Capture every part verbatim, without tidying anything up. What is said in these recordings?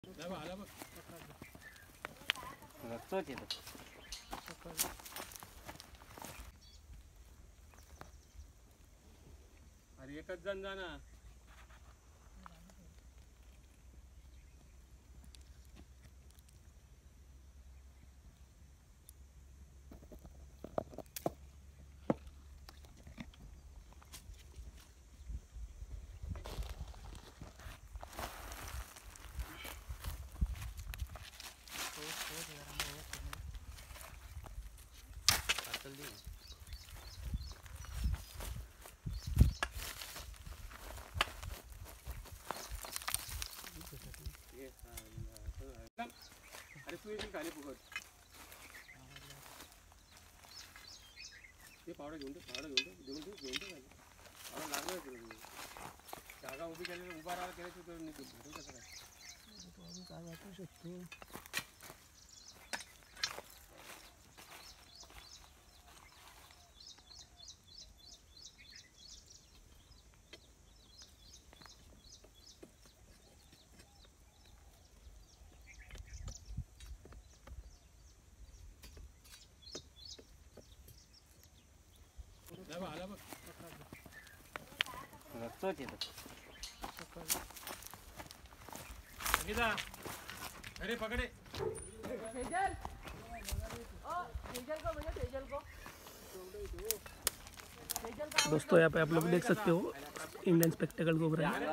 अरे एकच जण जाना अरे तू एक खाली फुकट ते पावडा घेऊन पावडा घेऊन देऊन देऊ घेऊन दे पावडा लागला जागा उभी केली उभा राहा केलं तर निघून भेटू कसं काय तो अजून काय वाटू शकतो आला बघ रक्तच येतो संगीता अरे पकड़े सेजल ओ सेजल को भैया सेजल को दोस्तों यहाँ पे आप लोग देख सकते हो इंडियन स्पेक्टिकल घूम रहे हैं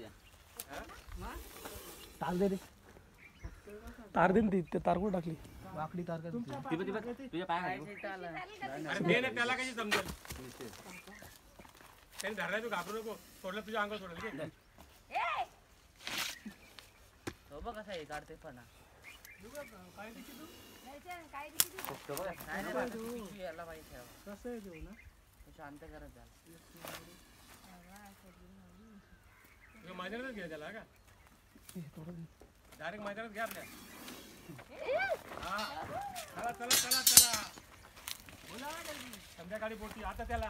तार दे रे तार दे ती ते तार को टाकली वाकडी तार कर तिबे तिबे तुझ्या पाय अरे दे ना त्याला कशी समजेल त्यांनी धरला तू घाबरू नको सोडलं तुझ्या अंगावर सोडलं की ए तो बघ कसा आहे काढते पण काय दिसती तू नाही काय दिसती तू बघ नाही ना तू याला पाहिजे ठेवा कसं आहे देऊ ना शांत करत जा तू माझ्यावरच घे त्याला का डायरेक्ट माझ्यावरच घ्या आपल्या हा चला चला चला चला बोला संध्याकाळी बोटी आता त्याला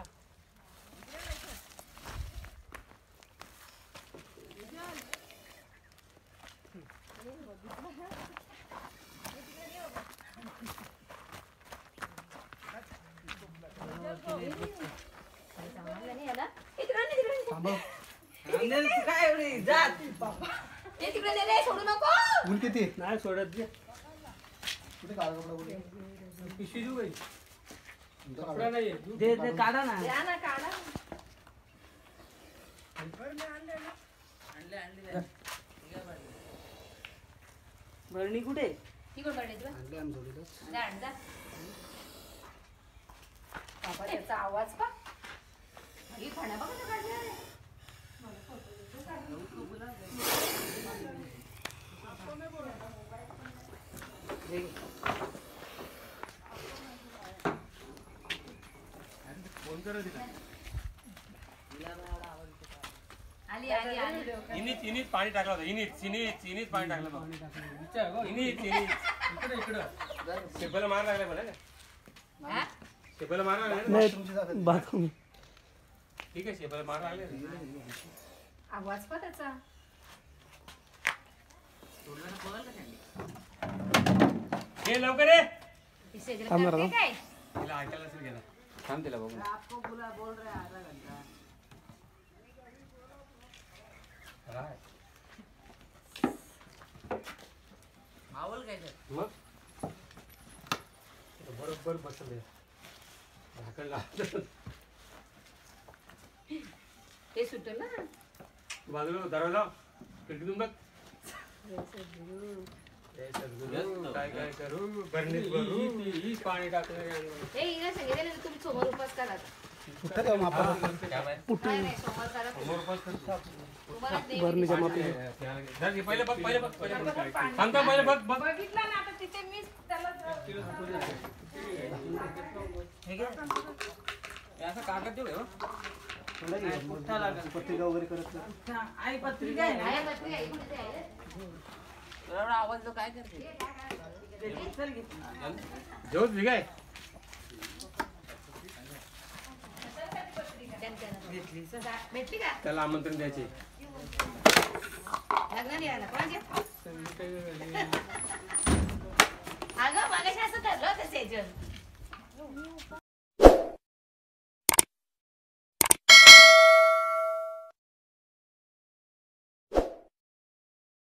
किती नाही सोडत कुठे काढा कपडा कुठे पिशवी देऊ बाई कपडा नाही दे दे काढा ना द्या ना काढा आणले आणले आणले आणले भरणी कुठे ती कोण भरणी तुला आणले आम जोडीला आणले आणजा बाबा त्याचा आवाज पा ही खाना बघा कसं काढले मला फोटो काढू तू बोला आपण नाही बोलत फोन कर दिला आली आली आली इनीच इनीच पाणी टाकलं होतं इनीच इनीच इनीच पाणी टाकलं होतं इनीच इनीच इकडे इकडे शेबल मार लागला मला का शेबल मार लागला नाही बाथरूम ठीक आहे शेबल मार लागले आवाज पण त्याचा सोडलं ना बोल का त्यांनी ये लवकर ये थांब जरा काय तिला ऐकायला असेल गेला थांब तिला बघू आपको बोला बोल रहा है आधा घंटा राय मावल काय ते मग बरोबर बसले झाकण लावलं ते सुटलं ना बाजूला दरवाजा खिडकीतून बघ काय काय करू बरणीत भरू ही पाणी टाकलं हे हिला सांगितलं तुम्ही समोर उपास करा बरणीच्या मापी पहिले बघ पहिले बघ सांगतो पहिले बघ बघितलं ना आता तिथे मीच त्याला असं कागद देऊ मोठा लागेल पत्रिका वगैरे करत आई पत्रिका आहे एवढा आवाज जो काय करते जोत निघाय भेटली का त्याला आमंत्रण द्यायचे लग्न नाही आला कोणाचे अगं मगाशी असं ठरलं होतं सेजल